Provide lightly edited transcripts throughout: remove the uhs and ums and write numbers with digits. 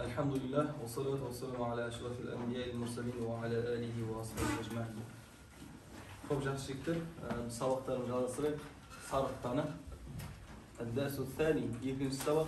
Elhamdülillah ve salatu ve selamu ala eşrafil enbiya'il mursalin ve ala alihi ve ashabihi ecma'in. Çok жақсы sabahlarımız arasında sarıqtаны. Dersu thani, ikinci sabah.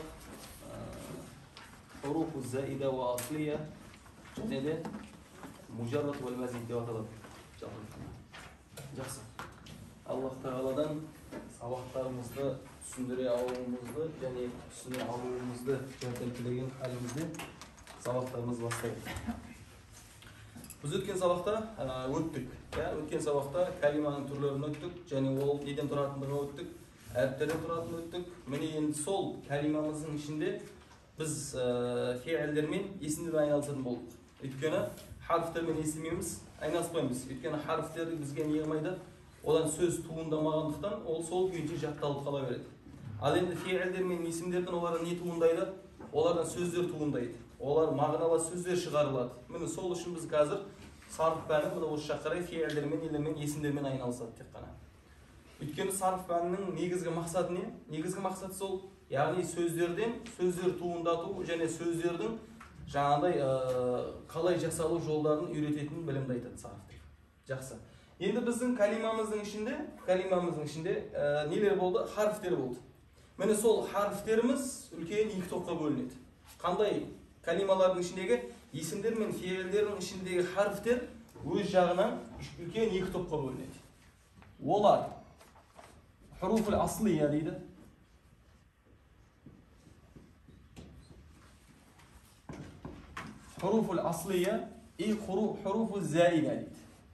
Hurufu zaide ve asliye. Ne de? Mujarrat ve mazid diye atılır. Жақсы. Allah Teala'dan sabahlarımızda түсіндіре алуымызды және түсіне алуымызды тілеген халімізде сабақтарымыз бастайды. Біз өткен сабақта өттік. Өткен сабақта калиманың түрлерін өттік және ол неден тұратындығын өттік, әріптерден тұратынын өттік. Міне енді сол калимамыздың ішінде біз фиилдермен есімдермен айналысатын болдық. Өйткені харфтермен есімеміз айналыспаймыз. Өйткені харфтер бізге не қылмайды, одан сөз туындамағандықтан ол сол күйінше жатталып қала береді. Ал енді фиилдер мен есімдерден олардан не туындайды? Олардан сөздер туындайды. Олар мағыналы сөздер шығарылады. Міне сол үшін біз қазір сарф пәні міне осы жаққа қарай фиилдермен, есімдермен айналысады тек қана. Өйткені сарф пәнінің негізгі мақсаты не? Негізгі мақсаты сол, яғни сөздерден сөздер туындату және сөздердің жаңағыдай қалай жасалу жолдарын үйрететін білімді айтады сарф. Жақсы. Енді біздің калимамыздың ішінде нелер болды? Харфтер болды. Міне сол харфтеріміз үлкен екі топқа бөлінеді. Қандай? Калималардың ішіндегі есімдер мен фиилдердің ішіндегі харфтер өз жағынан үлкен екі топқа бөлінеді. Олар хуруфул аслия дейді. Хуруфул аслия и хуруфул заида дейді.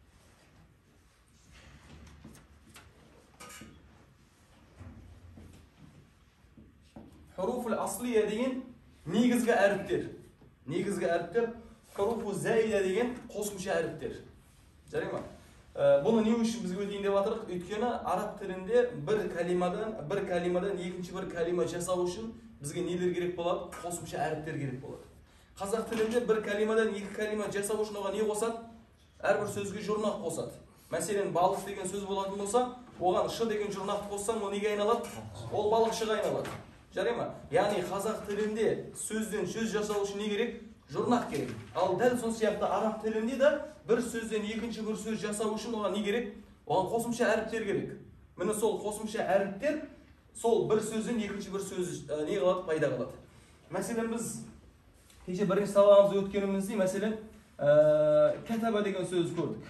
Hurufu asliye деген негізгі әріптер. Негізгі әріптер hurufu zaida деген қосымша әріптер. Жарай ма? Бұны не үшін бізге өтейін деп жатырық? Өйткені араб тілінде бір калимадан екінші бір калима жасау үшін бізге нелер керек болады? Қосымша әріптер керек болады. Қазақ тілінде бір калимадан екі калима жасау үшін оған не қосады? Әрбір сөзге жұрнақ қосады. Мәселен, балық деген сөз болатын болса, оған ш деген жұрнақты қоссаң, ол неге айналады? Ол балықшыға айналады. Жарай ма? Яғни қазақ тілінде сөзден сөз жасау үшін не керек? Жұрнақ керек. Ал дәл сол сияқты араб тілінде де бір сөзден екінші бір сөз жасау үшін оған не керек? Оған қосымша әріптер керек. Міне сол қосымша әріптер сол бір сөзден екінші бір сөз не қылады? Пайда қылады. Мәселен, біз кеше бірінші сабағымызда өткенімізде, мәселен, кәтаба деген сөз көрдік.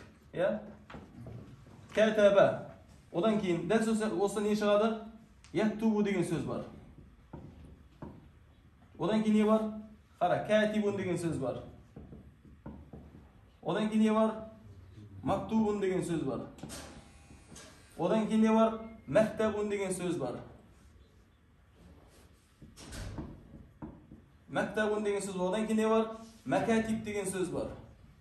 Кәтаба. Одан кейін дәл осы не шығады? Яттубу деген сөз бар. Одан кейін не бар? Қара, кәтибун деген сөз бар. Одан кейін не бар? Мактубун деген сөз бар. Одан кейін не бар? Мәктабун деген сөз бар. Мәктабун деген сөз бар. Одан кейін не бар? Мәкәтиб деген сөз бар.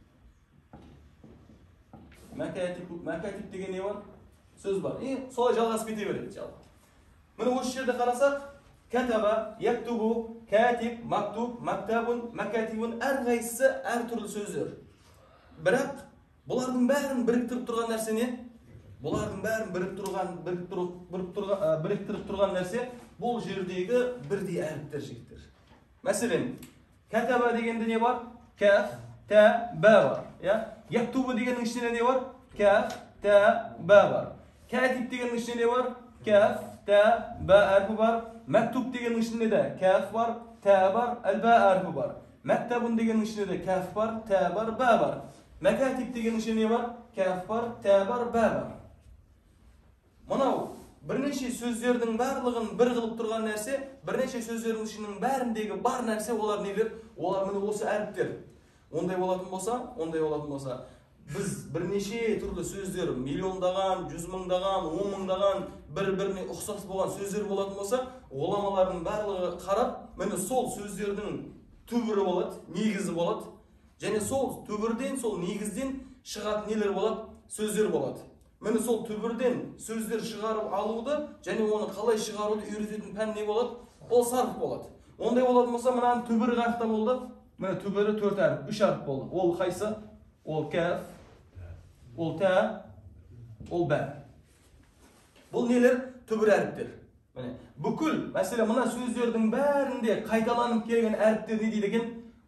Мәкәтиб деген не бар? Сөз бар. Солай жалғасып кете береді жалпы. Міне осы жерде қарасақ, кәтаба, яктубу, кәтиб, мактуб, мактабун, мәкәтибун әрқайсысы әртүрлі сөздер. Бірақ бұлардың бәрін біріктіріп тұрған нәрсе не? Бұлардың бәрін біріктіріп тұрған нәрсе бұл жердегі бірдей әріптер жігіттер. Мәселен, кәтаба дегенде не бар? Кәф, тә, бә бар. Яктубу дегеннің ішінде не бар? Кәф, тә, бә бар. Кәтиб дегеннің ішінде не бар? Кәф, тә, бә әрпі бар. Мәктуб дегеннің ішінде де кәф бар, тә бар, әлбә әрпі бар. Мәктабун дегеннің ішінде де кәф бар, тә бар, бә бар. Мәкәтиб дегеннің ішінде не бар? Кәф бар, тә бар, бә бар. Мынау бірнеше сөздердің барлығын бір қылып тұрған нәрсе, бірнеше сөздердің ішінің бәріндегі бар нәрсе олар нелер? Олар міне осы әріптер. Ондай болатын болса, біз бірнеше түрлі сөздер, миллиондаған, 100 мыңдаған, 10 мыңдаған, бір-біріне ұқсас болған сөздер болатын болса, ғұламалардың барлығы қарап, міне сол сөздердің түбірі болады, негізі болады. Және сол түбірден, сол негізден шығатын нелер болады? Сөздер болады. Міне сол түбірден сөздер шығарып алуды, және оны қалай шығаруды үйрететін пән не болады? Ол сарф болады. Ондай болатын болса, мынаның түбірі қайда болды? Міне түбірі 4 әріп, 3 әріп болды. Ол қайсы? Ол кәф, ол тә, ол бә. Бұл нелер? Түбір әріптер. Бүкіл, мәселе мына сөздердің бәрінде қайталанып келген әріптер не дейді екен?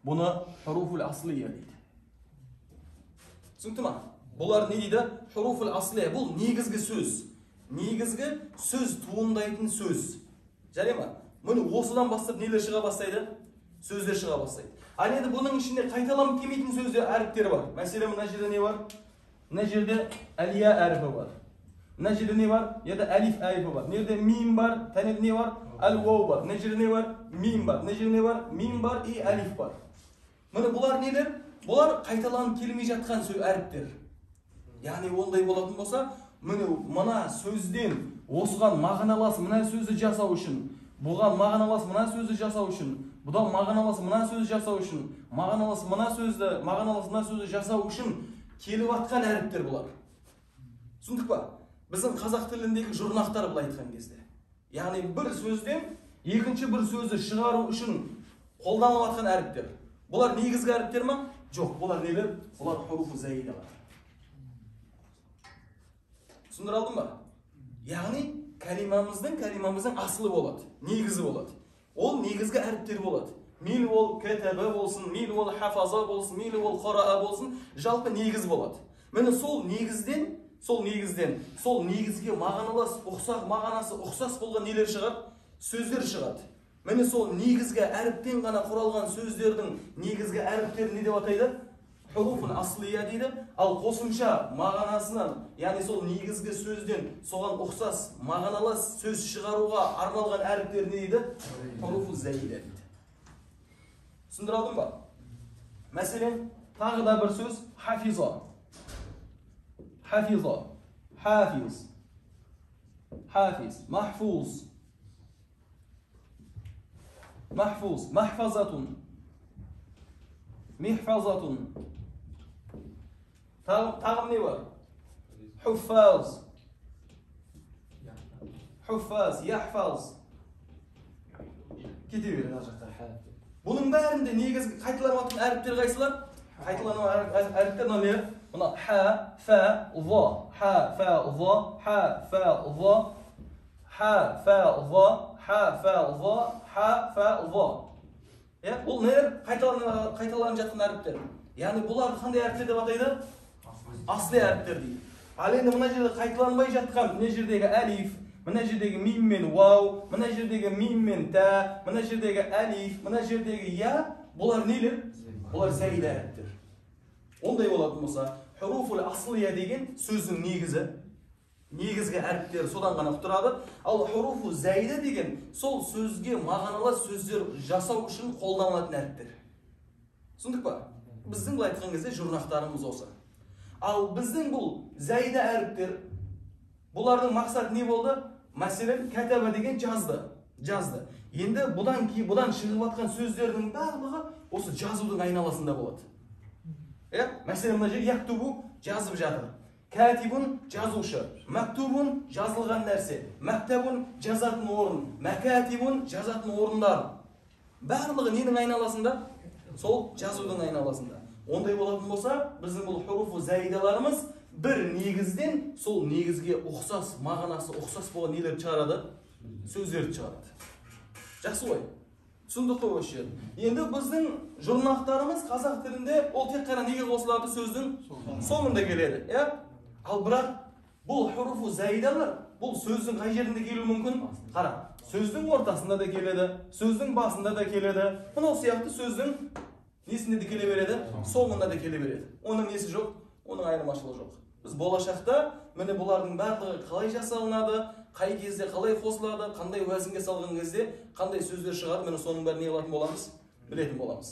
Buni huruful asliya deydi. Tushundingmi? Bular ne deydi? Huruful asliya. Bu negizgi so'z. Negizgi so'z tuğundaytın söz. Jaraymi? Buni o'sidan boshlab nelar chiqa boshlaydi? So'zlar chiqa boshlaydi. Ana endi buning ichida qaytalanib kelmaydigan so'zlar harflari bor. Masalan, mana yerda ne var? Mana yerda aliya harfi var. Mana yerda ne var? Ya da alif harfi var. Nerede mim var? Tane ne var? Al vav var. Mana yerda ne var? Mim var. Mana yerda ne var? Mim var, alif var. Mana bular neler? Bular qaytalanib kelmey жатқан so'z harflar. Ya'ni onday bo'ladigan bo'lsa, mana so'zdan o'sgan ma'nolasi mana so'zni jasao uchun, bo'lgan ma'nolasi mana so'zni jasao uchun, budan ma'nolasi mana so'zni jasao uchun, ma'nolasi mana so'zni jasao uchun kelayotgan harflar bular. Tushundikmi? Bizning qozoq tilidagi jurnaqlar bilan aytgan кезде. Ya'ni bir so'zdan ikkinchi bir so'zni chiqaruv uchun qo'llanilayotgan harflar. Bular negizgi harflarmi? Yo'q, bular nelar? Bular hurufu zaidalar. Tushundir oldimmi? Ya'ni kalimamizning asli bo'ladi, negizi bo'ladi. Ol negizgi harflar bo'ladi. Mil ol kataba bo'lsin, mil ol hafaza bo'lsin, mil ol qaraa bo'lsin, jalpi negiz bo'ladi. Mana sol negizga ma'nolas ma'nasi o'xshash bo'lgan nelar chiqadi? So'zlar chiqadi. Mana sol negizga harfdan gana quralgan so'zlarning negizgi harflari ne deb ataydi? Huruful asliya deydi. Al qo'shimcha ma'nosidan, ya'ni sol negizgi so'zdan so'gan o'xshash ma'nolas so'z chiqaruga arналган harflar ne deydi? Hurufuz zaida deydi. Tushundir oldimmi? Masalan, tag'i da bir so'z hafiza. Hafiza, hafiz, hafiz, mahfuz, mahfuz, mahfazatun, mihfazatun. Tag'im ne var? Huffaz, huffaz, yahfaz. Ketaveradi hozirda. Buning barinde negizgi qaytalanayotgan harflar qaysilar? Qaytalanayotgan harflar nomi buna ha, fa, za, ha, fa, za, ha, fa, za, ha, fa, za, ha, fa, za, ha, fa, za. Ya, bu neler? Qaytalanib жатқан harflar. Ya'ni bular qanday harflar deb ataydi? Asli harflar deydi. Al endi mana yerda qaytalanmay жатқан, mana yerdagi alif, mana yerdagi mim men vav, mana yerdagi mim men ta, mana yerdagi alif, mana yerdagi ya, bular neler? Bular zaida harflar. Onday bo'ladigan bo'lsa, huruful asliya degan so'zning negizgi harflar so'dan gana turadi. Al hurufu zaida degan sol so'zga ma'nolar so'zlar jasao uchun qo'llaniladigan harflar. Tushundikmi? Bizning bu aytgan кезде jurnaqlarimiz olsa. Al bizning bu zaida harflar bularning maqsadi ne bo'ldi? Masalan, kataba degan jazdi. Endi budan chiqayotgan so'zlarning barlig'i o'sha jazuvning aynalasida bo'ladi. Masalan, mana yer yaktubu jazib жатыр. Katibun jazuvchi, maktubun jazilgan narsa, maktabun jazatni o'rin, makatibun jazatni o'rinlar. Barlig'i nening aynalasida? Sol jazuvning aynalasida. Onday bo'ladigan bo'lsa, bizning bu hurufu zaidalarimiz bir negizdan sol negizga o'xshash ma'nosi o'xshash bo'lgan nelar chiqaradi? So'zlar chiqaradi. Yaxshi qo'y. Tushundikmi o'sha? Endi bizning jurnaqlarimiz qozoq tilida ol tek qara nega qo'shiladi so'zning so'ngida keladi. Al biroq bu hurufu zaidalar bu so'zning qay yerida kelishi mumkin? Qara, so'zning o'rtasida da keladi, so'zning boshida da keladi. Buni o'xshayapti so'zning nesinde de kelaveradi, so'ngida da kelaveradi. Uning nesi yo'q, uning ayirmachiligi yo'q. Biz bo'lashaqda mana bularning barlig'i qalay jasalnadi, qay кезде qalay qo'shiladi, qanday vaznga solgan кезде qanday so'zlar chiqadi, mana so'ning barini biladigan bo'lamiz, biladigan bo'lamiz.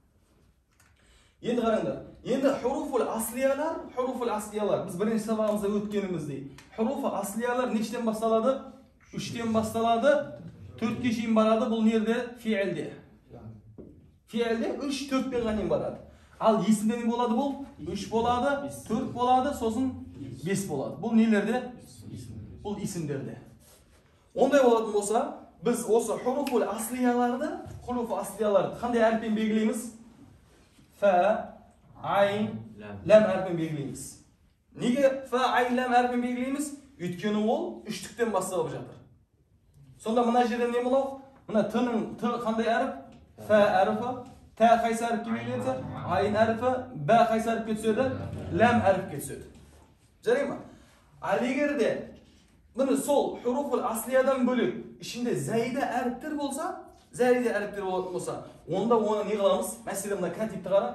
Endi qaranglar. Endi huruful asliyalar biz birinchi sabog'imizda o'tganimizdek. Hurufu asliyalar nechdan boshlanadi? 3 dan boshlanadi, 4 ga shim boradi. Bu nerda? Fi'ilda. Fi'ilda 3-4 ga g'anim boradi. Al ismda ne bo'ladi bu? 3 bo'ladi, 4 bo'ladi, so'zin 5 bo'ladi. Bu nelarda? Bu ismlarda. Onday bo'ladigan bo'lsa, biz o'sha huruful asliyalarni qanday harf bilan belgilaymiz? Fa, ayn, lam harfini belgilaymiz. Nega fa, ayn, lam harfini belgilaymiz? O'tkani ol 3likdan boshlanib жатыр. Sonda mana yerda ne bo'ladi? Mana t'ning qanday harf? Fa harfi, ta qaysi harfga belgilansa, ayn harfi, ba qaysi harfga tushadi, lam harfga tushadi. Jaraymi? Al agarda buni sol huruful asliyadan bo'lib, ishinde zaida harflar bo'lsa, zaida harflar bo'lsa, onda onu ne qilamiz? Masalan, mana katibni qara.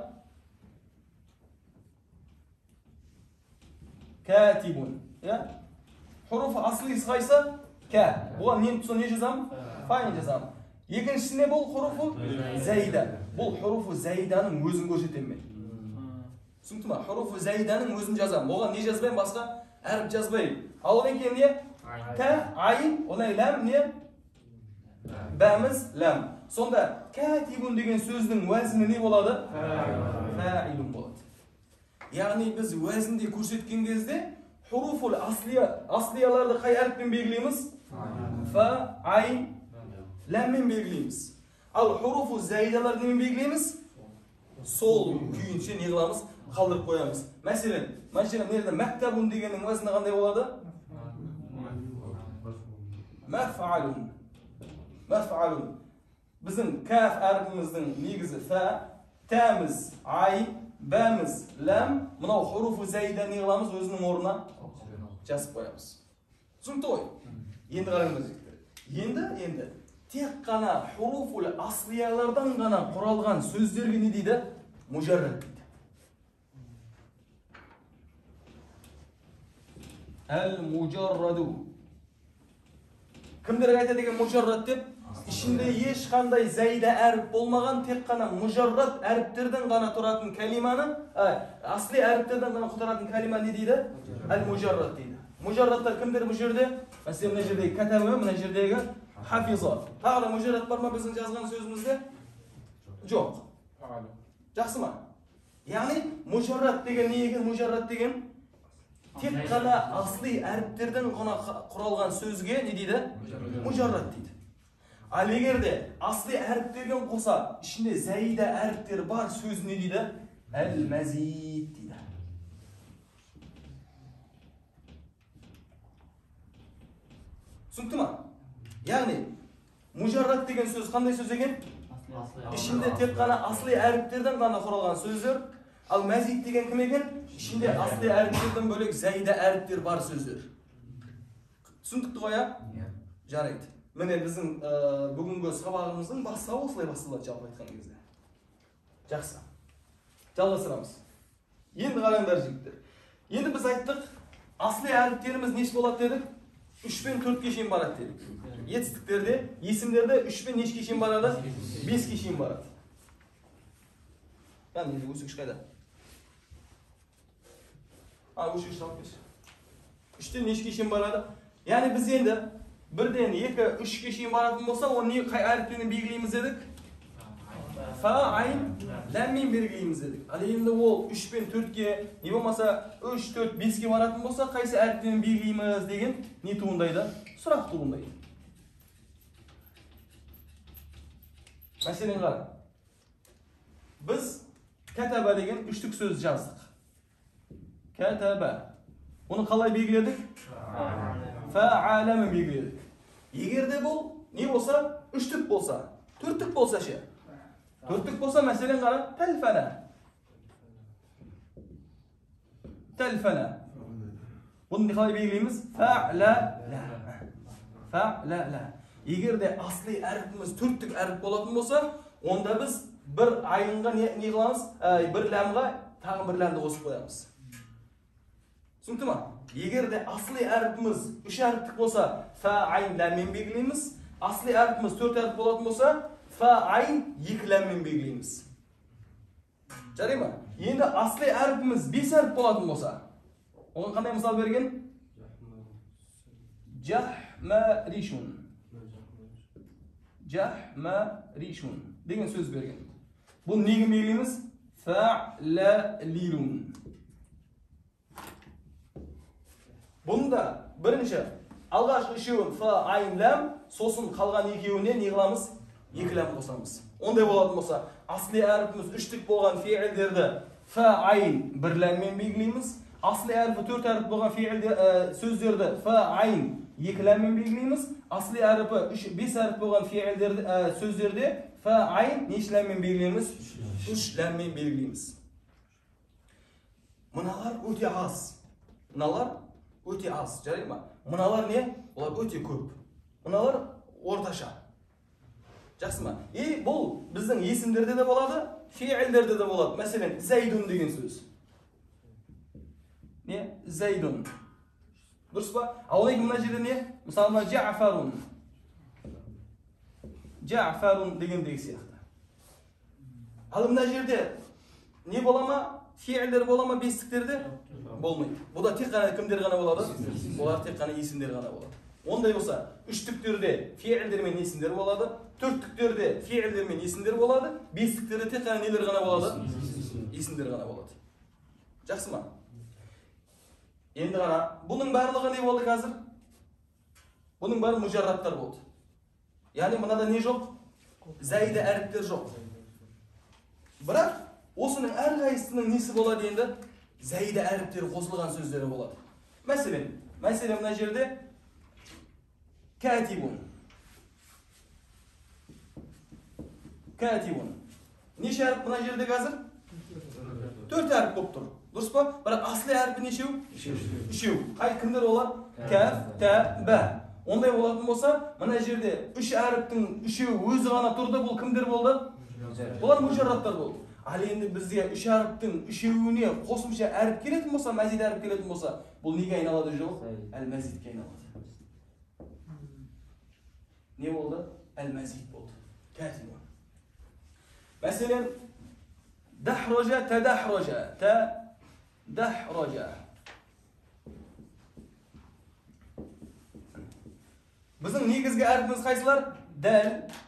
Katibun, ya? Hurufu aslisi qaysi? Ka. Bu men tutsa ne yazam? Fa'ni yazam. Ikkinchisi ne bu hurufu zaida. Bu hurufu zaidaning o'zini ko'rsataman. Tushundingmi? Hurufu zaidaning o'zini yazam. Bo'lgan ne yozmayman, boshqa harf yozmayman. Avvaldan keyin ne? Ta, ayn, onay lam ne? Ba'miz lam. Sonda katibun degan so'zning vazni ne bo'ladi? Fa'ilun bo'ladi. Ya'ni biz vaznni ko'rsatgan кезде huruful asliyalarni qay harf bilan belgilaymiz? Fa, ayn, lam bilan belgilaymiz. Al hurufu zaidalarni bilan belgilaymiz? Sol kuyincha ne qilamiz? Qoldirib qo'yamiz. Masalan, mana yerda maktabun deganning vazni qanday bo'ladi? Maf'alun. Maf'alun. Bizim kaf harfimizning negizi fa, ta'miz ayn, ba'miz lam. Buna hurufu zaidani qilamiz, o'zining o'rnina yozib qo'yamiz. Tushundingmi? Endi qaranglar. Endi tek qana huruful asliyalardan qana quralgan so'zlarga ne deydi? Mujarrad deydi. Al mujarradu. Kimdir aytadigan mujarrad deb, ishinde hech qanday zaida harf bo'lmagan, tek qana mujarrad harflardan qana turadigan kalimani, asli harflardan qana turadigan kalima ne deydi? Al mujarrad deydi. Mujarradlar kimdir bu yerda? Masalan, mana yerdagi kataba, mana yerdagi hafiza. Hali mujarrad bormi bizning yozgan so'zimizda? Yo'q. Yaxshimi? Ya'ni mujarrad degan nega mujarrad degan? Tek qana asli harflardan qana quralgan so'zga ne deydi? Mujarrad deydi. Al agarda asli harflardan qo'sa, ishinde zaida harflar bor so'z ne deydi? Al mazid deydi. Tushundingmi? Ya'ni mujarrad degan so'z qanday so'z ekan? İçinde tek qana asli harflardan qana quralgan so'zlar. Al mazid degan kim ekan? İçinde asli harflardan bo'lak zaida harflar bor so'zlar. Tushundingmi ya? Jaraydi. Mana bizning bugungi sabog'imizning boshlari o'shlay boshlanadi jalb aytgan кезде. Yaxshi. Jalbasiramiz. Endi qaranglar yigitlar. Endi biz aytdik, asli harflarimiz nech bo'ladi dedik? 3 dan 4 ga shim boradi dedik. Yetishtiklerde, isimlerde 3 dan nechga shim boradi? 5 ga shim boradi. Qani endi o'sish qayda? O'shish topmish. 3 dan nechga shim boradi? Ya'ni biz endi 1 dan 2, 3 ga shim boradigan bo'lsa, uni qay harfini belgilaymiz dedik? Fa, ayn, lam bilan belgilaymiz dedik. Hali endi u 3 dan 4 ga, ne bo'lmasa 3, 4, 5 ga boradigan bo'lsa, qaysi harfini belgilaymiz degan ne tug'undaydi? So'roq tug'undaydi. Masalan qarang. Biz kataba degan uchlik so'z yozdik. Kataba. Uni qalay belgiladik? Fa'alami belgiladik. Agarda bu ne bo'lsa, uchlik bo'lsa, to'rtlik bo'lsa-chi. To'rtlik bo'lsa, masalan qarang, talfana. Talfana. Buni qalay belgilaymiz? Fa'la. Fa'la. Agarda asli harfimiz to'rtlik harf bo'ladigan bo'lsa, onda biz bir aynga ne qilamiz? Bir lamga tag'in bir lamni qo'shib qo'yamiz. Tushundingmi? Agarda asli harfimiz 3 harflik bo'lsa, fa, ayn, lam bilan belgilaymiz. Asli harfimiz 4 harf bo'ladigan bo'lsa, fa, ayn, 2 lam bilan belgilaymiz. Jaraymi? Endi asli harfimiz 5 harf bo'ladigan bo'lsa, ona qanday misol bergan? Jahmarishun. Jahmarishun degan so'z bergan. Bu nega belgilaymiz? Fa'lalilun. Bunda birinchi alg'ashqi ishon fa, ayn, lam, so'sin qolgan ikkovini ne qilamiz? 2 lam qo'shamiz. Unday bo'ladigan bo'lsa, asli harfimiz 3lik bo'lgan fe'illarda fa, ayn, 1 lam bilan belgilaymiz. Asli harfi 4 harf bo'lgan fe'ilda so'zlarda fa, ayn, 2 lamмен belgileymiz. Asli harfi 5 harf bo'lgan fi'illarda so'zlarda fa ayn necha lammen belgileymiz? 3 lammen belgileymiz. Bunalar o'ta az. Bunalar o'ta az, jaraymi? Bunalar ne? Ular o'ta ko'p. Bunalar o'rtacha. Yaxshimi? Bu bizning ismlarda da bo'ladi, fi'illarda da bo'ladi. Masalan, Zaydun degan so'z. Ne? Zaydun. Durustmi? Avvalgi mana yerda ne? Masalan, Ja'farun. Ja'farun degandek siyaqti. Hali mana yerda ne bo'lama? Fi'illar bo'lama, besliklarda bo'lmaydi. Bu da tek qana kimdir g'ana bo'ladi? Ular tek qana ismlar g'ana bo'ladi. Onday bo'lsa, uchliklerde fi'illar men ismlar bo'ladi, to'rtliklerde fi'illar men ismlar bo'ladi, besliklerde tek qana nelar g'ana bo'ladi? Ismlar g'ana bo'ladi. Yaxshimi? Endi qara, buning barlig'i ne bo'ldi hozir? Buning bari mujarratlar bo'ldi. Ya'ni bunada ne yo'q? Zayda harflar yo'q. Biroq o'sining har qaysisining nesi bo'ladi endi? Zayda harflari qo'shilgan so'zlari bo'ladi. Masalan, mana yerda katibun. Katibun. Necha harf buna yerda hozir? 4 harf bo'lib tur. Durustmi? Biroq asli harfi necha? 3. Qay kimdir ular? Kaf, ta, ba. Onday bo'ladigan bo'lsa, mana yerda 3 harfning 3i o'zi g'ana turdi, bu kimdir bo'ldi? Bular mujarratlar bo'ldi. Hali endi bizga 3 harfning 3-ni qo'shimcha harf keladigan bo'lsa, mazid harf keladigan bo'lsa, bu nega aylanadi yo'q? Al-mazidga aylanadi. Ne bo'ldi? Al-mazid bo'ldi. Katibun. Masalan, dahraja, tadahraja, tadahraja. Bizning negizgi harfimiz qaysilar? Dal,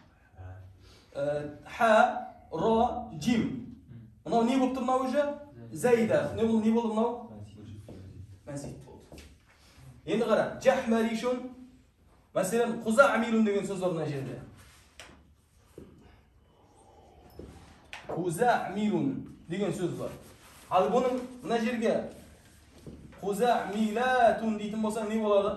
ha, ro, jim. Mana ne bo'lib turdi o'sha? Zayda. Ne bo'ldi mana? Mazid bo'ldi. Endi qara, jahmarishun. Masalan, Quza'milun degan so'z bor mana yerda. Quza'milun degan so'z bor. Hali buni mana yerga Quza'milatun deydim bo'lsam ne bo'ladi?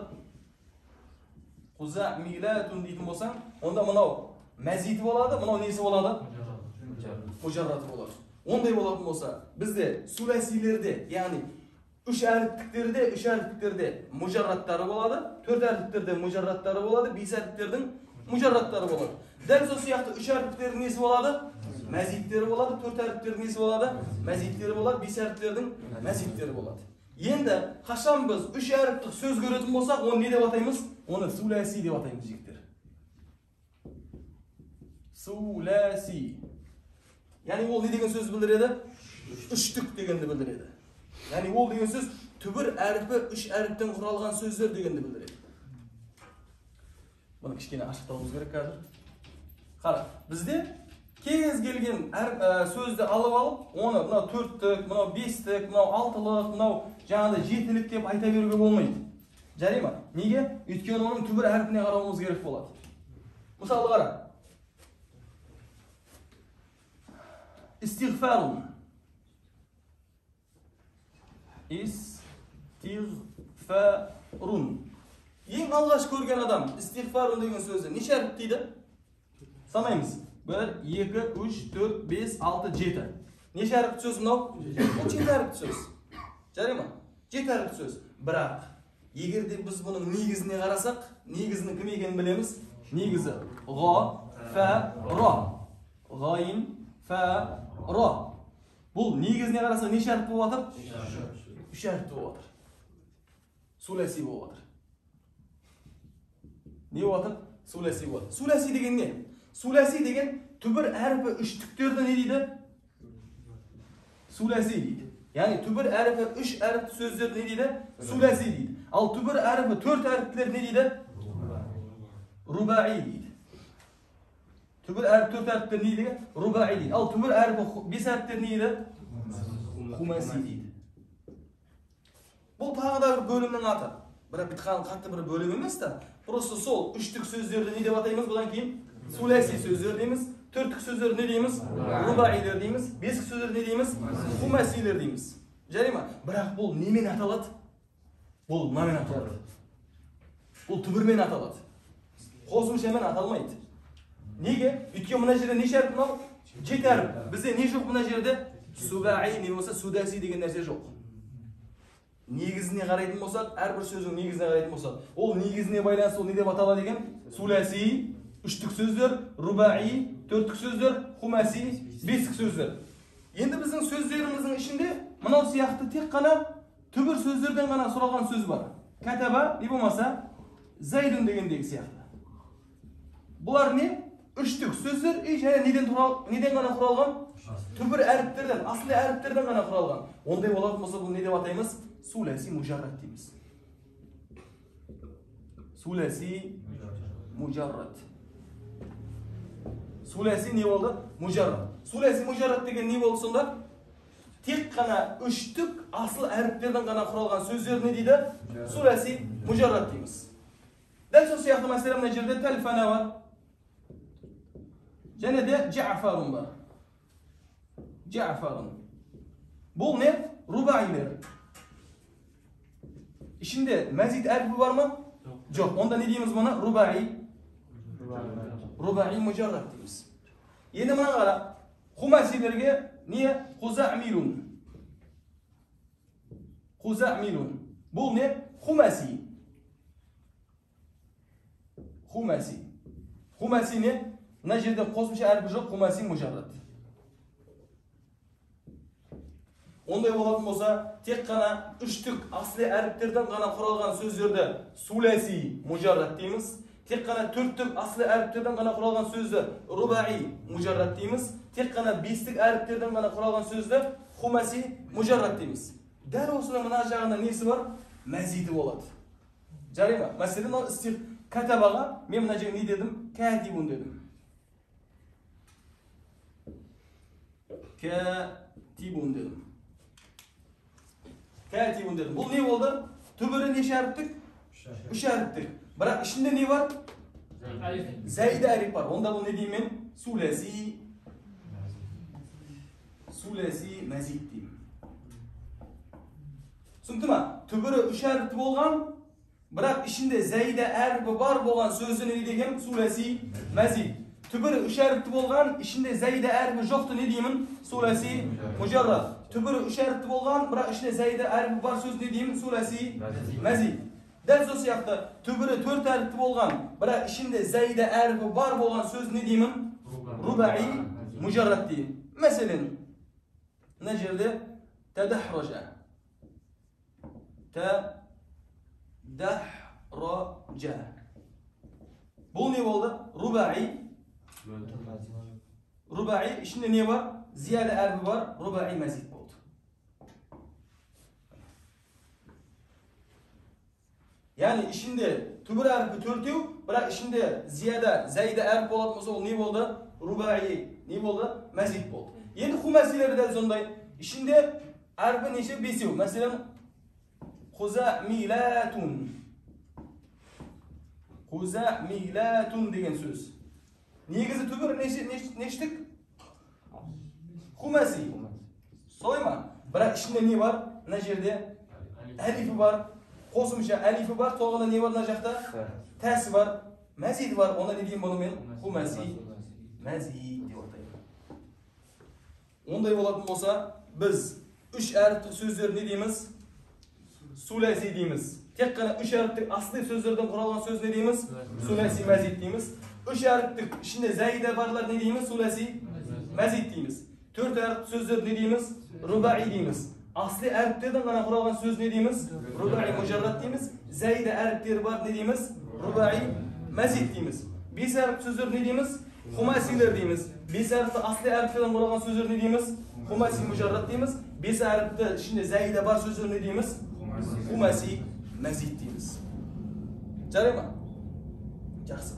Quza'milatun deydim bo'lsam, onda mana mazid bo'ladi, mana nesi bo'ladi? Mujarrat bo'ladi. Onday bo'ladigan bo'lsa, bizda sulasiylarda, ya'ni 3 harfliklerde mujarratlari bo'ladi, 4 harfliklerde mujarratlari bo'ladi, 5 harfliklarning mujarratlari bo'ladi. Dal so'z yoqda 3 harfliklarning nesi bo'ladi? Mazidlari bo'ladi, 4 harfliklarning nesi bo'ladi? Mazidlari bo'ladi, 5 harfliklarning mazidlari bo'ladi. Endi qachon biz 3 harfli so'z ko'radigan bo'lsak, uni ne deb ataymiz? Uni sulasi deb ataymiz yigitlar. Sulasi. Ya'ni u ne degan so'z bildiradi? Uchlik deganni bildiradi. Ya'ni u degan so'z tubir harfi 3 harfdan quralgan so'zlar deganni bildiradi. Buni kichkina ashqirishimiz kerak hozir. Qara, bizda kez kelgan so'zni olib, uni mana 4lik, mana 5lik, mana 6lik, mana ja'da 7lik deb aytaverga bo'lmaydi. Jarima. Nega? O'tgan uning tubir harfini qarashimiz kerak bo'ladi. Misol qara. İstiğfarun. İstiğfarun. Eng alğaş ko'rgan adam istiğfarun degan so'zni necha harf deydi? Sanaymiz. 1, 2, 3, 4, 5, 6, 7. Necha harf so'z bu? 7 harf so'z. Jarima. 7 harf so'z. Biroq, agarda biz buning negizini qarasak, negizini kim ekanini bilamiz. Negizi g'o, fa, ro. G'oyin, fa, ro. Bu negizini qarasa necha harf bo'ladir? 3 harf bo'ladir. Sulasi bo'ladir. Ne bo'ladir? Sulasi bo'ladir. Sulasi degan ne? Sulasi degan tubir harfi 3liklarda ne deydi? Sulasi deydi. Ya'ni tubir harfi 3 harf so'zlar ne deydi? Sulasi deydi. Al tubir harfi 4 harflar ne deydi? Rubai deydi. Tubir harfi 4 harflar ne deydi? Rubai deydi. Al tubir harfi 5 harflar ne deydi? Xumasi deydi. Bu tag'ı da bir bölümning ati. Biroq bitgan qattiq bir bölüm emas-da. Prosta sol 3lik so'zlarni ne deb ataymiz? Bundan keyin sulasi so'zlar deymiz. 4lik so'zlar ne deymiz? Rubailar deymiz. 5lik so'zlar ne deymiz? Xumasilar deymiz. Jarima. Biroq bu nemen ataladi? Bu nemen ataladi? бұл түбірмен аталады. Қосымшамен аталмайды. Неге? Өйткені мына жерде неше әріп мынау? 7 әріп. Бізде не жоқ мына жерде? Субаи не болса судаси деген нәрсе жоқ. Негізіне қарайтын болсақ, әрбір сөздің негізіне қарайтын болсақ, ол негізіне байланысты ол не деп аталады деген? Суласи, үштік сөздер, рубаи, төрттік сөздер, хумаси, бестік сөздер. Енді біздің сөздеріміздің ішінде мынау сияқты тек қана түбір сөздерден ғана сұралған сөз бар. Катаба, не болмаса, зайдун дегендегі сияқты. Бұлар не? Үштік сөздер, және неден ғана құралған? Түбір әріптерден, асылы әріптерден ғана құралған. Ондай болатын болса, бұл не деп атаймыз? Суласи мужаррат дейміз. Суласи мужаррат. Суласи не болды? Мужаррат. Суласи мужаррат деген не болды сонда? Тек қана үштік асыл әріптерден ғана құралған сөздер не дейді? Суласи мужаррат дейміз. Дәл сол сияқты мәселе мына жерде тәлфана бар. Және де Джафарун бар. Джафарун. Бұл не? Рубаилер. İçinde mezit әрпі бар ма? Жоқ. Onda ne дейміз бұны? Рубаи. Рубаи мужаррат дейміз. Енді мына қара. Хумасилерге не? Хузамилун. Хузамилун. Бұл не? Хумаси. Хумаси. Хумаси не? Мына жерде қосымша әрпі жоқ, хумаси мужаррат. Ондай болатын болса, тек қана үштік асылы әріптерден ғана құралған сөздерді суласи мужаррат дейміз. Тек қана төрттік асылы әріптерден ғана құралған сөзді рубаи мужаррат дейміз. Тек қана бестік әріптерден ғана құралған сөзді хумаси мужаррат дейміз. Дәл осының мына жағында несі бар? Мәзиді болады. Жарай ма? Мәселен, істер катабаға мен мына жерге не дедім? Кәтибун дедім. Кәтибун дедім. Кәтибун дедім. Бұл не болды? Түбірі неше әріптік? 3 әріптік. Бірақ ішінде не бар? Зәйді әріп бар. Онда бұл не деймін мен? Суласи мәзид деймін. Түсінікті ма? Түбірі 3 әріпті болған, бірақ ішінде зәйді әріпі бар болған сөзді не деген? Суласи мәзид. Түбірі 3 әріпті болған, ішінде зәйді әріпі жоқты не деймін? Суласи мужаррат. Түбірі 3 әріпті болған, бірақ ішінде зәйді әріпі бар сөз не деймін? Суласи мәзид. Дәл сол сияқты, түбірі 4 әріпті болған, бірақ ішінде зәйді әріпі бар болған сөз не деймін? Рубаи мужаррат деймін. Мәселен, мына жерде тадахража. Тадахража. Бұл не болды? Рубаи. Рубаи, ішінде не бар? Зияда әрбі бар, рубаи мәзид болды. Яғни ішінде түбір әрбі төртеу, бірақ ішінде зияда, зәйді әрбі болатын болса, ол не болды? Рубаи, не болды? Мәзид болды. Енді хумасилері дәл сондай. Ішінде әрбі неше? Бесеу. Мәселен, хузамилатун. Хузамилатун деген сөз. Негізі түбір нештік? Хумаси. Солай ма? Бірақ ішінде не бар? Мына жерде әлифі бар, қосымша әлифі бар, тоғында не бар мына жақта? Тәсі бар, мәзиді бар. Онда не деймін бұны мен? Хумаси мәзид деп атаймын. Ондай болатын болса, біз 3 әріптік сөздер не дейміз? Суласи дейміз. Тек қана 3 әріптік асылы сөздерден құралған сөз не дейміз? Суласи мәзид дейміз. 3 әріптік ішінде зәйді барлар не дейміз? Суласи мәзид дейміз. 4 әріптік сөздер не дейміз? Рубаи дейміз. Асылы әріптерден ғана құралған сөз не дейміз? Рубаи мужаррат дейміз. Зәйді әріптері бар не дейміз? Рубаи мәзид дейміз. 5 әріптік сөздер не дейміз? Хумасилер дейміз. 5 әріпті асылы әріптерден құралған сөздер не дейміз? Хумаси мужаррат дейміз. 5 әріпті ішінде зәйді бар сөздер не дейміз? Хумаси мәзид дейміз. Жарай ма? Жақсы.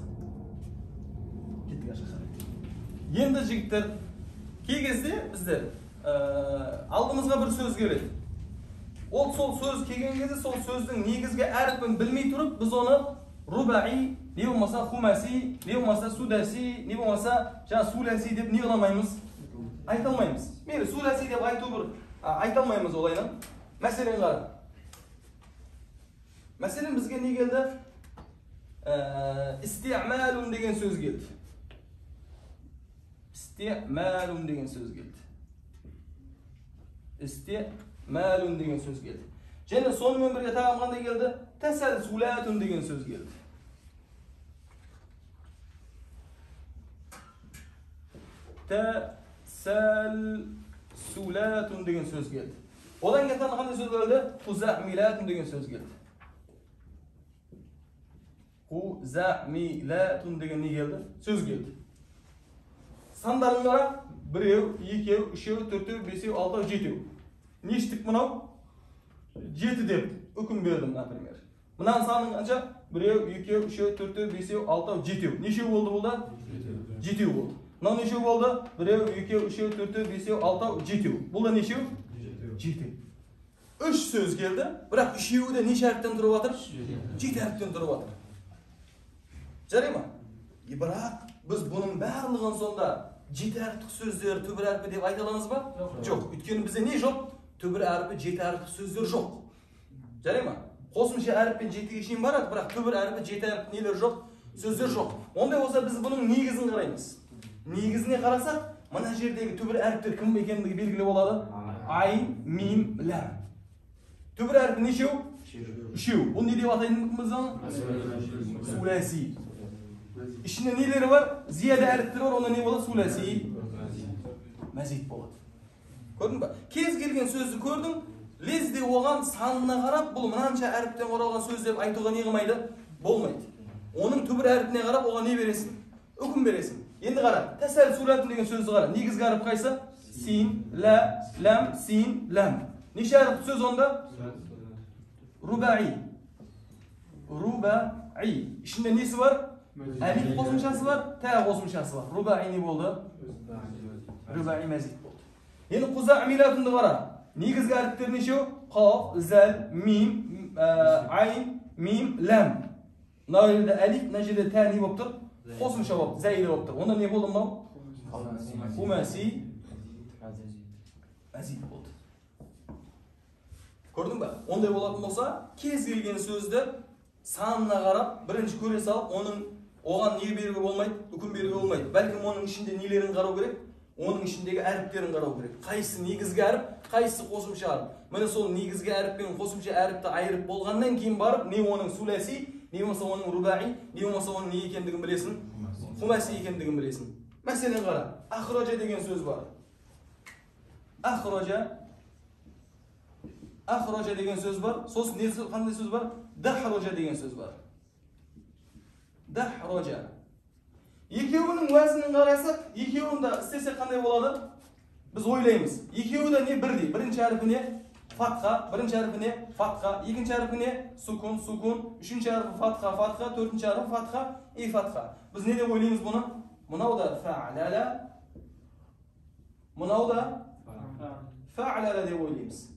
Енді жігіттер, кей кезде біздер алдымызға бір сөз келеді. Ол сол сөз келген кезде сол сөздің негізгі әріпін білмей тұрып, біз оны рубаи, не болмаса хумаси, не болмаса судаси, не болмаса суласи деп не қыламаймыз? Айта алмаймыз. Мейлі суласи деп айту бір айта алмаймыз олайынан. Мәселен қара. Мәселен бізге не келді? İsti'malun degan söz geldi. İsti'malun degan söz geldi. İsti'malun degan söz geldi. Және сонымен бірге тағы қандай келді? Тәсәлсулатун деген сөз келді. Тәсәлсулатун деген сөз келді. Одан кейін қандай сөз келді? Хузамилатун деген сөз келді. Хузамилатун деген не келді? Сөз келді. Сандарыңға 1, 2, 3, 4, 5, 6, 7. Не іштік мынау? 7 деп үкім бердім, например. Мынаның саның қанша? 1, 2, 3, 4, 5, 6, 7. Нешеу болды бұлда? 7 болды. Мынау нешеу болды? 1, 2, 3, 4, 5, 6, 7. Бұлда нешеу? 7. 3 сөз келді, бірақ үшеуі де неше әріптен тұрып жатыр? 7 әріптен тұрып жатыр. Жарай ма? Бірақ біз бұның барлығын сонда 7 әріптік сөздер түбір әрпі деп айта аламыз ба? Жоқ. Өйткені бізде не жоқ? Түбір әрпі 7 әріптік сөздер жоқ. Жарай ма? Қосымша әріппен 7-ге шейін барады, бірақ түбір әрпі 7 әріптік нелер жоқ, сөздер жоқ. Ондай болса біз бұның негізін қараймыз. Негізіне қарасақ, мына жердегі түбір әріптер кім екендігі белгілі болады? Айн, мим, ләм. Түбір әрпі нешеу? 3. Бұл не деп атайтынымыз? Суласи. Ішінде нелері бар? Зияда әріптер бар, онда не болады? Суласи. Мәзид болады. Көрдің ба? Кез келген сөзді көрдің, лезде оған санына қарап, бұл мынанша әріптен оралған сөз деп айтуға не қылмайды? Болмайды. Оның түбір әріпіне қарап, оған не бересің? Үкім бересің. Енді қара, тәсәлсулатун деген сөзді қара. Негізгі әріп қайсы? Син, ла, лам, син, лам. Неше әріп сөз онда? Рубаи. Рубаи. Ішінде несі бар? Әлиф қосымшасы бар, тә қосымшасы бар. Рубаи не болды? Рубаи мәзид болды. Енді хузамилатунды қара. Негізгі әріптер нешеу? Қаф, зәл, мим, айн, мим, ләм. Мына жерде әлиф, мына жерде тә не болып тұр? Қосымша болып, зәйді болып тұр. Онда не болды мынау? Хумаси мәзид болды. Көрдің ба? Ондай болатын болса, кез келген сөзді санына қарап, бірінші көре салып, оған не беруге болмайды, үкім беруге болмайды. Бәлкім оның ішінде нелерін қарау керек, оның ішіндегі әріптерін қарау керек. Қайсысы негізгі әріп, қайсысы қосымша әріп. Міне сол негізгі әріп пен қосымша әріпті айырып болғаннан кейін барып, не оның суласи, не болмаса оның рубаи, не болмаса оның не екендігін білесің, хумаси екендігін білесің. Мәселен қара, ахроджа деген сөз бар. Ахроджа деген сөз бар. Сосын қандай сөз бар? Дахроджа деген сөз бар. Дахроджа. Екеуінің уәзінін қарасақ, екеуінде істесе қандай болады? Біз ойлаймыз. Екеуі де не бірдей? Бірінші әріпіне фатха, бірінші әріпіне фатха, екінші әріпіне сукун, үшінші әріпі фатха, төртінші әріпі фатха, фатха. Біз не деп ойлаймыз бұны? Мынау да фа'лала, мынау да фа'лала деп ойлаймыз.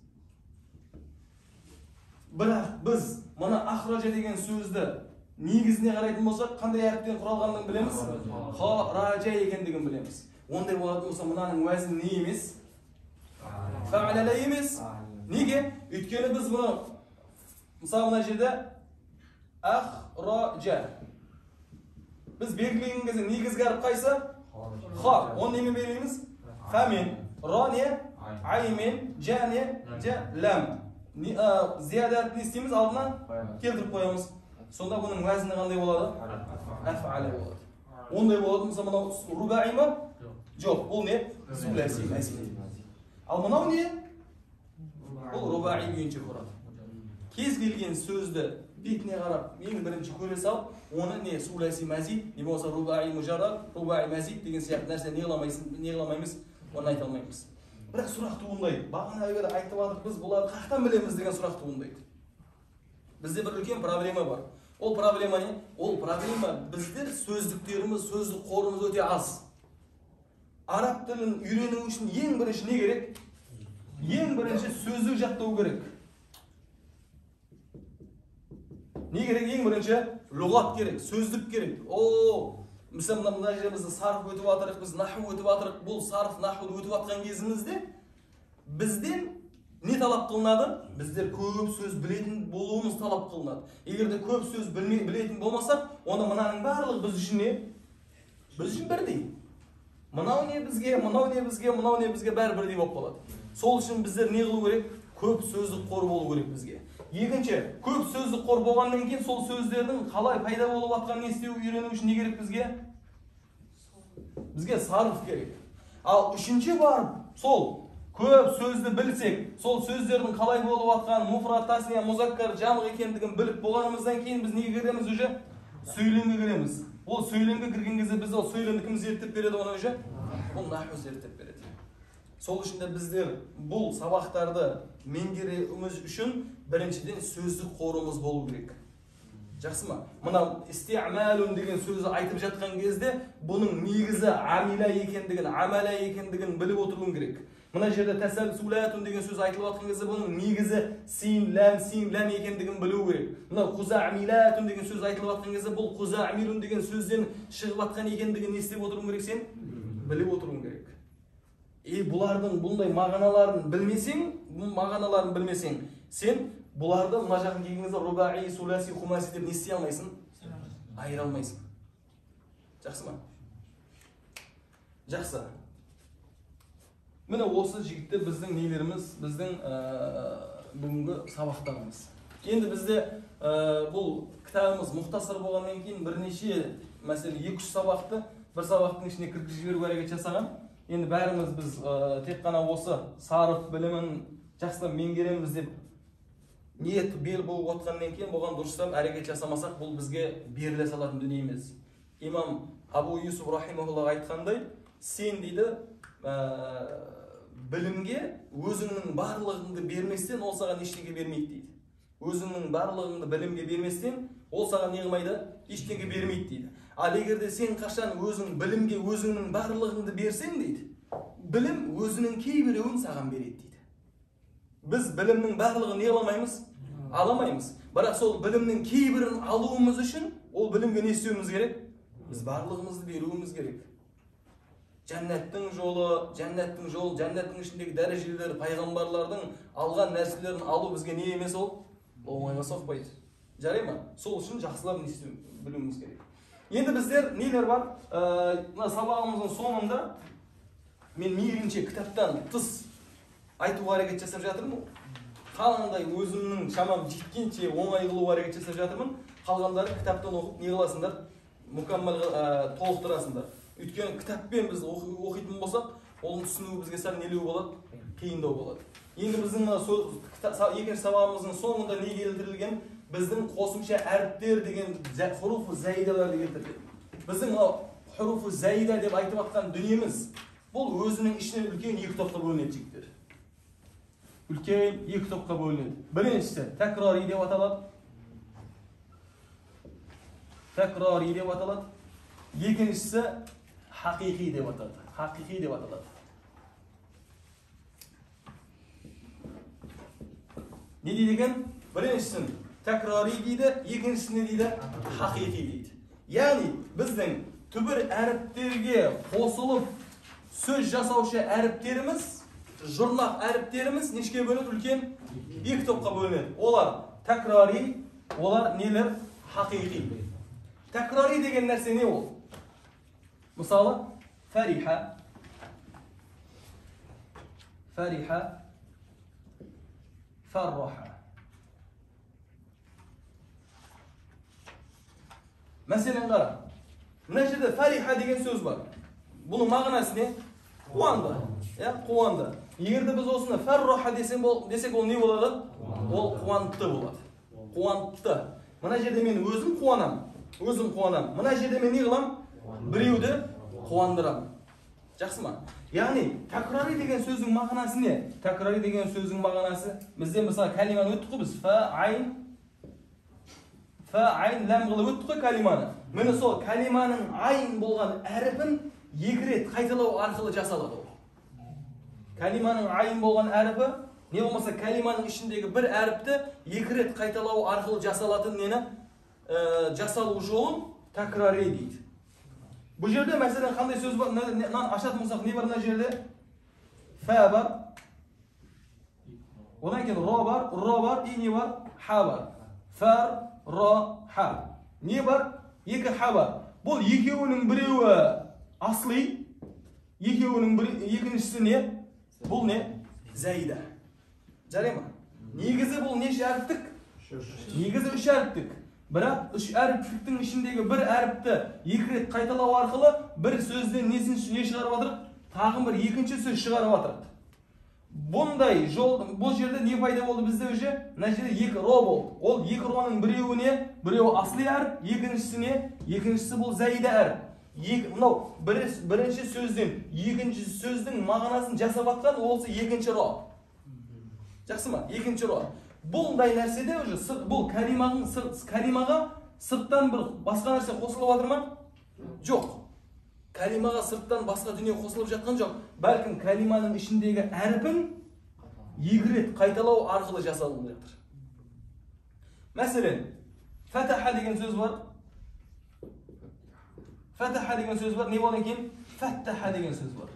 Бірақ біз мына ахраджа деген сөзді негізіне қарайтын болсақ, қандай әріптен құралғандығын білеміз? Хаража екендігін білеміз. Ондай болатын болса, мынаның уәзіні не емес? Фа'лала емес. Неге? Өйткені біз бұны, мысалы мына жерде ахраджа. Біз белгілеген кезде негізгі әріп қайсы? Ха. Оны немен белгілейміз? Хамен. Ра не? Аймен. Жа не? Лам. Зияда әріпін істейміз, алдына келтіріп қоямыз. Сонда бұның уәзіні қандай болады? Аф'али болады. Ондай болады, мысалы мынау рубаи ма? Жоқ, бұл не? Суласи мәзид. Ал мынау не? Бұл рубаи күйінше құрады. Кез келген сөзді бетіне қарап, ең бірінші көре салып, оны не? Суласи мәзид, не болса рубаи мұжаррад, рубаи мәзид деген сияқты нәрсе не қыламаймыз, оны айта алмаймыз. Бірақ сұрақ туындайды. Бағана әуелі айтып жатырық, біз бұларды қаяқтан білеміз деген сұрақ туындайды. Бізде бір үлкен проблема бар. Ол проблема не? Ол проблема біздер сөздіктеріміз, сөздік қорымыз өте аз. Араб тілін үйрену үшін ең бірінші не керек? Ең бірінші сөздік жаттау керек. Не керек ең бірінші? Лұғат керек, сөздік керек. Мысалы мына жерімізді сарф өтіп жатырық, біз наху өтіп жатырық. Бұл сарф, наху өтіп жатқан кезімізде бізден Ne talap kılınады? Bizler köp söz bilетін болуымыз talap kılınады. Егер de köp söz bilетін болмасақ, onda mınaның барлығы biz үшін ne? Biz үшін бірдей. Mınau ne bizge, mınau ne bizge, mınau ne bizge bәрі бірдей болып қалады. Сол үшін bizler ne kılу керек? Köp sözdік қор болу керек bizge. Екінші, köp sözdік қор болғаннан кейін сол сөздердің қалай пайда болып атқанын естеу үйрену үшін не керек bizge? Bizge sarf керек. Ал үшінші бар, сол köp сөзді білсек, сол сөздердің қалай болып атқанын, муфрат, тасния, музаккар, жамғ екендігін біліп болғанымыздан кейін біз неге кіреміз уже? Сөйлемге кіреміз. Ол сөйлемге кірген кезде біз ол сөйлемді кім зерттеп береді оны уже? Ол наху зерттеп береді. Сол үшін де біздер бұл сабақтарды меңгеруіміз үшін біріншіден сөздік қорымыз болу керек. Жақсы ма? Мына истиъмалун деген сөзді айтып жатқан кезде бұның негізі амила екендігін, амала екендігін біліп отыруың керек. Мына жерде тәсәлсулатун деген сөз айтылып жатқан кезде бұның негізі син лам екендігін білу керек. Мына қузамилатун деген сөз айтылып жатқан кезде бұл қузамилун деген сөзден шығып жатқан екендігін не істеп отыруың керек сен? Біліп отыруың керек. Бұлардың бұндай мағыналарын білмесең, сен бұларды мына жақын келген кезде рубаи, суласи, хумаси деп не істей алмайсың? Айыра алмайсың. Жақсы ма? Жақсы. Міне осы жігітте біздің нелеріміз, біздің бүгінгі сабақтарымыз. Енді бізде бұл кітабымыз мұхтасар болғаннан кейін бірнеше, мәселен 2-3 сабақты бір сабақтың ішіне кіргізіп жіберу әрекет жасаған. Енді бәріміз біз тек қана осы сарып білімін жақсылап меңгереміз деп ниет бел болып отқаннан кейін бұған дұрыстап әрекет жасамасақ, бұл бізге беріле салатын дүние емес. Имам Абу Юсуф рахимахуллах айтқандай, сен дейді білімге өзіңнің барлығыңды берместен ол саған ештеңе бермейді дейді. Өзіңнің барлығыңды білімге берместен ол саған не қылмайды? Ештеңе бермейді дейді. Ал егер де сен қашан өзің білімге өзіңнің барлығыңды берсең дейді, білім өзінің кейбіреуін саған береді дейді. Біз білімнің барлығын не аламаймыз? Аламаймыз. Бірақ сол білімнің кейбірін алуымыз үшін ол білімге не істеуіміз керек? Біз барлығымызды беруіміз керек. Жәннаттың жолы, жәннаттың ішіндегі дәрежелер, пайғамбарлардың алған нәрселерін алу бізге не емес ол? Оңайға соқпайды. Жарай ма? Сол үшін жақсылап не істеу білуіміз керек. Енді біздер нелер бар? Сабағымыздың соңында мен мейлінше кітаптан тыс айтуға әрекет жасап жатырмын. Қалғандай өзімнің шамам жеткенше оңай қылуға әрекет жасап жатырмын. Қалғандары кітаптан оқып не қыласыңдар? Мүкәммәл толықтырасыңдар. Өйткені кітаппен біз оқитын болсақ, оның түсінуі бізге сәл нелеу болады, қиындау болады. Енді біздің екінші сабағымыздың соңында не келтірілген? Біздің қосымша әріптер деген хуруфу заидалар келтірілген. Біздің хуруфу заида деп айтып жатқан дүниеміз, бұл өзінің ішінен үлкен 2 топқа бөлінеді жігіттер. Үлкен 2 топқа бөлінеді. Біріншісі тәкрари деп аталады. Тәкрари деп аталады. Екіншісі хақиқи деп аталады. Хақиқи деп аталады. Не дейді екен? Біріншісін тәкрари дейді, екіншісін не дейді? Хақиқи дейді. Яғни біздің түбір әріптерге қосылып сөз жасаушы әріптеріміз, жұрнақ әріптеріміз нешке бөлінеді? Үлкен 2 топқа бөлінеді. Олар тәкрари, олар нелер? Хақиқи. Тәкрари деген нәрсе не ол? Мысалы, фариха, фарраха. Мәселен қара. Мына жерде фариха деген сөз бар. Бұның мағынасы не? Қуанды. Қуанды. Егер де біз осыны фарраха десек, ол не болады? Ол қуантты болады. Қуантты. Мына жерде мен өзім қуанам. Мына жерде мен не қылам? Біреуді қуандырам. Жақсы ма? Яғни, тәкрари деген сөздің мағынасы не? Тәкрари деген сөздің мағынасы, бізден мысалы кәлиманы өттік қой біз. Фа-айн, ләм қылып өттік қой кәлиманы. Мені сол кәлиманың айн болған әріпін 2 рет қайталау арқылы жасалады. Кәлиманың айн болған әріпі, не болмаса кәлиманың ішіндегі бір әріпті 2 рет қайталау арқылы жасалатын нені? Жасалу жолын тәкрари дейді. Бұл жерде мәселен қандай сөз бар? Ашатын болсақ не бар мына жерде? Фа бар. Odan keyin ro var, ne var? Ha var. Far, ro, ha. Ne var? Iki ha var. Bu ikisinin birevi asli, ikincisi ne? Bu ne? Zayda. Jaraymi? Negizi bu necha harflik? Negizi 3 harflik. Biroq 3 harflikning ishindagi bir harfni 2 ret qaytalab orqali bir so'zdan ne chiqarib o'tirib, tag'in bir ikkinchi so'z chiqarib o'tiribdi. Bunday bu yerda ne paydo bo'ldi bizda o'sha? Najida 2 ro bo'ldi. Ol 2 roning birevi ne? Birevi asli harf, ikkinchisi ne? Ikkinchisi bu zayda harf. Mana birinchi so'zdan ikkinchi so'zning ma'nosini jasab atgan bo'lsa ikkinchi ro. Yaxshimi? Ikkinchi ro. Bunday narsada o'sha bu kalimaga sirtdan bir boshqa narsa qo'shilib o'tirmi? Yo'q. Kalimaga sirtdan boshqa dunyo qo'shilib yotgan yo'q. Balkim kalimaning ishindagi harfin yigret qaytalov orqali jasallanmoqdir. Masalan, fataha degan so'z bor. Fataha degan so'z bor. Ne bo'lgan keyin fattaha degan so'z bor.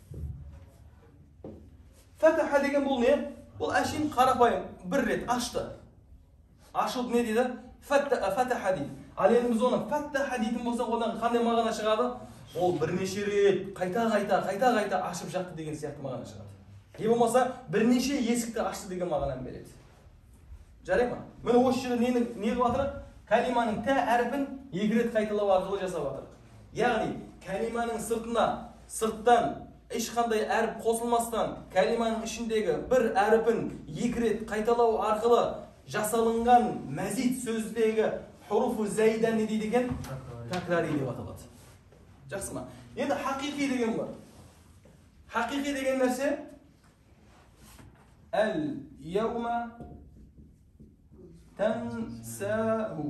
Fataha degan bu ne? Bu ashin qarapayim bir ret açtı. Açıp ne dedi? Fataha deydi. Al endi biz onu fattaha deydigan bo'lsak, ondan qanday ma'no chiqadi? O bir necha ret qayta açıp жатты degan siyaqti ma'no chiqadi. Ne bo'lmasa bir necha eshikni ochdi degan ma'noni beradi. Jaraymi? Mana o'sha yerda ne qilyapti? Kalimaning ta harfin 2 ret qaytalab orqali jasab o'tirdi. Ya'ni kalimaning sirtdan hech qanday harf qo'shilmasdan kalimaning ishindagi bir harfin 2 ret qaytalov orqali jasalangan mazid so'zdagi hurufu zayda ne deydi ekan? Takroriy deb ataladi. Yaxshimi? Endi haqiqiy degan bor. Haqiqiy degan narsa al yawma tansahu.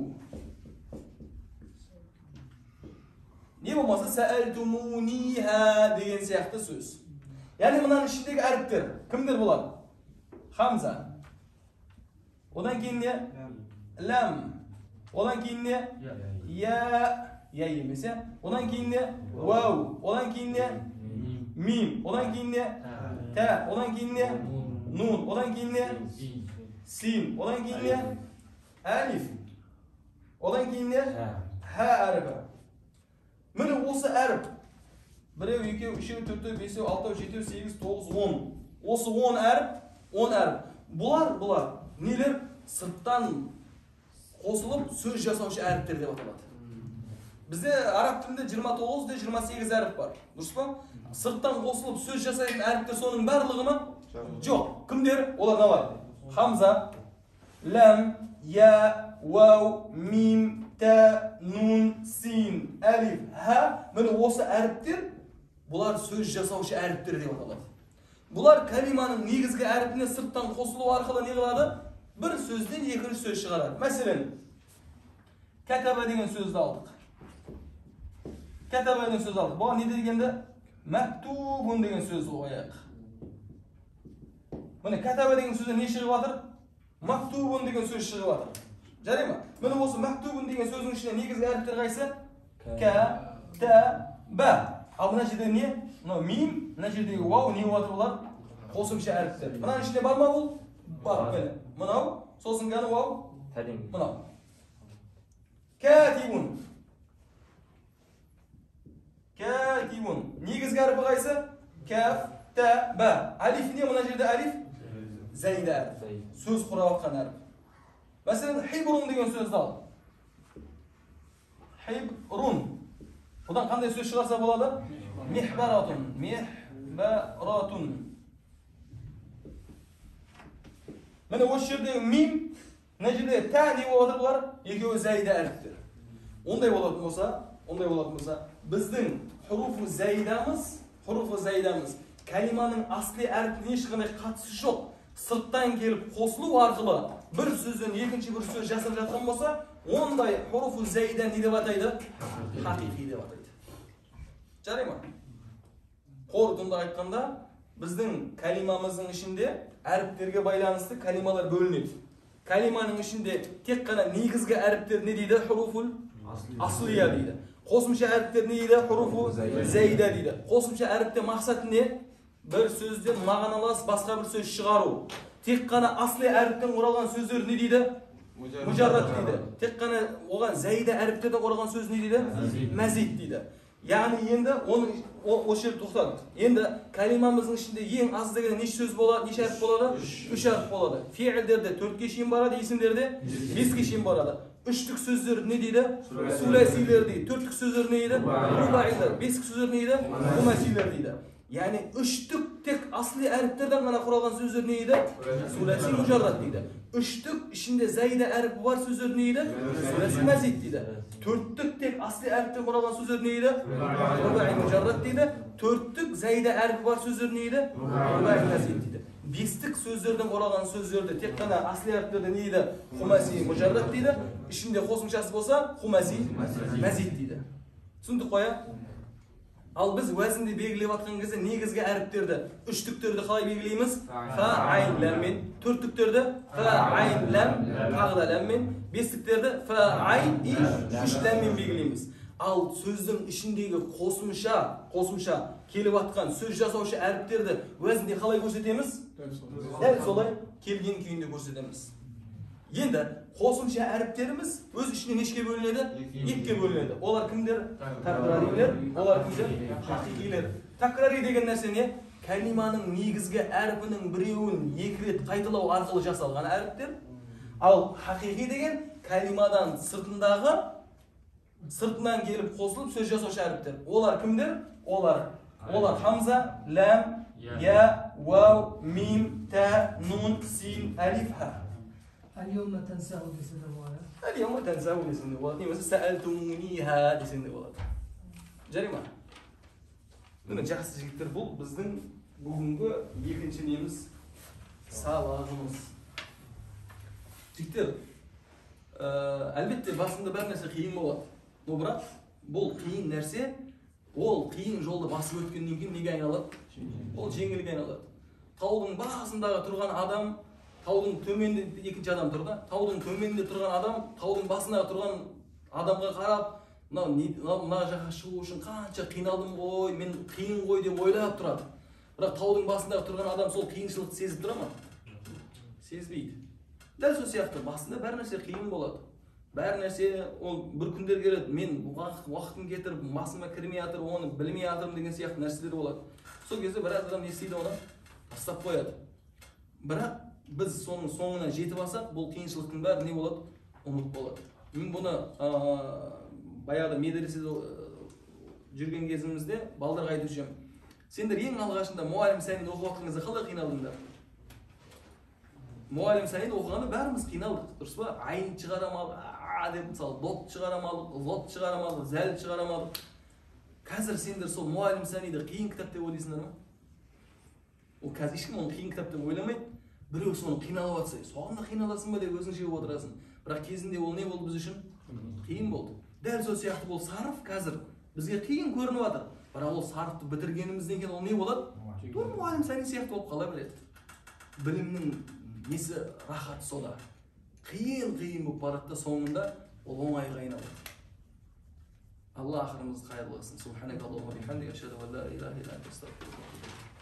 Ne bo'lmasa sa'altumuniha degan siyaqti so'z. Ya'ni buning ishidagi harflar kimdir bo'ladi? Hamza. Odan keyin ne? Lam. Odan keyin ne? Ya yemese. Odan keyin ne? Vav. Odan keyin ne? Mim. Odan keyin ne? Ta. Odan keyin ne? Nun. Odan keyin ne? Sin. Odan keyin ne? Alif. Odan keyin ne? Ha harfi. Mana o'si harf 1 2 3 4 5 6 7 8 9 10. O'si 10 harf, 10 harf. Bular neler? Sirtdan qo'shilib so'z jasovchi harflar deb ataladi. Bizda arab tilida 29 da 28 harf bor. Durustmi? Sirtdan qo'shilib so'z jasaydigan harflar so'ning barlig'imi? Yo'q. Kimdir? Ular nima? Hamza, lam, ya, vav, mim, ta, nun, sin, alif, ha. Mana o'sha harflar bular so'z jasovchi harflar deb ataladi. Bular kalimaning negizgi harfini sirtdan qo'shilib orqali ne qiladi? Bir so'zdan ikkinchi so'z chiqaradi. Masalan, kataba degan so'zni oldik. Kataba degan so'z oldik. Bu ne deganda? Maktubun degan so'z qo'yaq. Mana kataba degan so'zda ne chiqib o'tir? Maktubun degan so'z chiqib o'tir. Jaraymi? Mana o'sha maktubun degan so'zning ichida negizgi harflar qaysi? Ka, ta, ba. Abuna yerda ne? Mana mim, mana yerda vav ne o'tir bular? Qo'shimcha harflar. Mana ishda bormi bu? Bor. Mana so'zingani vav. Mana. Katibun. Katibun. Negizgi harfi qaysi? Kaf, ta, ba. Alif ne? Mana yerda alif. Zayda. So'z qurayotgan harf. Masalan, hibrun degan so'zni ol. Hibrun. Bundan qanday so'z chiqarsa bo'ladi? Mihbaratun. Mihbaratun. Mana o'sha yerda mim, najida ta deb o'tiriblar, ikkovi zayda harfdir. Unday bo'ladigan bo'lsa, bizning hurufu zaydamiz kalimaning asli harfiga hech qanday qattishi yo'q. Sirtdan kelib qo'shilib orqali bir so'zdan ikkinchi bir so'z jasab yotgan bo'lsa, onday hurufu zayda ne deb ataydi? Haqiqiy deb ataydi. Jaraymi? Qo'rqinda aytganda, bizning kalimamizning ishinde harflarga baylanışlı kalimalar bölünür. Kalimaning ishinde tek qana negizgi harflar ne deydi? Huruful asliya deydi. Qo'shimcha harflar ne deydi? Hurufu zayda deydi. Qo'shimcha harfda maqsad ne? Bir so'zdan ma'nolas boshqa bir so'z chiqaruv. Tek qana asli әріптен құралған сөздер не дейді? Mujarrat дейді. Tek qana оған зәйді әріптерден құралған сөз не дейді? Мәзид дейді. Яғни енді осы жерде тоқтадық. Енді калимамыздың ішінде ең аз дегенде неше сөз болады, неше әріп болады? 3 әріп болады. Фиилдерде 4-ге шейін барады, есімдерде 5-ге шейін барады. Үштік сөздер не дейді? Суласилер дейді. Төрттік сөздер не дейді? Рубаилер. Бестік сөздер не дейді? Хумасилер дейді. Яғни үштік тек асли әріптерден ғана құралған сөздер не дейді? Суласи мужаррат дейді. Үштік ішінде зәйді әріп бар сөздер не дейді? Суласи мәзид дейді. Төрттік тек асли әріптен құралған сөздер не дейді? Рубаи мужаррат дейді. Төрттік зәйді әріп бар сөздер не дейді? Рубаи мәзид дейді. Бестік сөздерден құралған сөздерді тек қана асли әріптерде не дейді? Хумаси мужаррат дейді. Ішінде қосымшасы болса хумаси мәзид дейді. Түсіндік қой? Ал біз уәзінді белгілеп атқан кезде негізгі әріптерді, үштіктерді қалай белгілейміз? Фа, айн, ләммен. Төрттіктерді фа, айн, ләм, тағы да ләммен. Бестіктерді фа, айн, и, үш ләммен белгілейміз. Ал сөздің ішіндегі қосымша келіп атқан сөз жасаушы әріптерді уәзінде қалай көрсетеміз? Дәл солай келген күйінде көрсетеміз. Енді қосымша әріптеріміз өз ішіне нешке бөлінеді? Екіге бөлінеді. Олар кімдер? Такрарилер, олар кімдер? Хақиқилер. Такрари деген нәрсе не? Калиманың негізгі әрпінің біреуін екі рет қайталау арқылы жасалған әріптер. Ал хақиқи деген калимадан сыртынан келіп қосылып сөз жасаушы әріптер. Олар кімдер? Олар хамза, ләм, я, вау, мим, та, нун, син, алиф, ха. اليوم تنساه desinde болады. اليوم تنساه desinde болады. Немесе сәлтумуниха desinde болады. Жарай ма? Міне жақсы жігіттер, бұл біздің бүгінгі екінші неміз сабағымыз. Жігіттер, әлбетте басында бәр нәрсе қиын болады. Но бірақ бұл қиын нәрсе, ол қиын жолды басып өткеннен кейін неге айналады? Ол жеңілге айналады. Таудың басындағы тұрған адам, таудың төменде екінші адам тұрды. Таудың төменде тұрған адам, таудың басындағы тұрған адамға қарап, мына жаққа шығу үшін қанша қиналдым ғой, мен қиын ғой деп ойлап тұрады. Бірақ таудың басындағы тұрған адам сол қиыншылықты сезіп тұра ма? Сезбейді. Дәл сол сияқты басында бәр нәрсе қиын болады. Бәр нәрсе ол бір күндер келеді, мен уақытым кетіріп, басыма кірмей жатыр, оны білмей жатырмын деген сияқты нәрселер болады. Сол кезде біраз адам не істейді, оны тастап қояды. Бірақ біз соның соңына жетіп алсақ, бұл қиыншылықтың бәрі не болады? Ұмыт болады. Мен бұны баяғыда медреседе жүрген кезімізде балдарға айтып жүремін. Сендер ең алғашында мұғалім сәниді оқып жатқан кезде қалай қиналдыңдар? Мұғалім сәниді оқығанда бәріміз қиналдық, дұрыс па? Айн шығарамадық, деп мысалы, дот шығарамадық, лот шығарамадық, зәл шығарамадық. Қазір сендер сол мұғалім сәниді қиын кітап деп ойлайсыңдар ма? Ол қазір ешкім оны қиын кітап деп ойламайды. Біреу соны қиналып жатса, соған да қиналасың ба деп өзің жеп отырасың. Бірақ кезінде ол не болды біз үшін? Қиын болды. Дәл сол сияқты бұл сарф қазір бізге қиын көрініп жатыр. Бірақ ол сарфты бітіргенімізден кейін ол не болады? Тура мұғалім сәни сияқты болып қала береді. Білімнің несі рахаты сода. Қиын болып барады да соңында ол оңайға айналады. Алла ақырымызды қайырлы қылсын. Субханакаллахумма бихамдика, ашһаду ан ла илаха илля анта, астағфирука.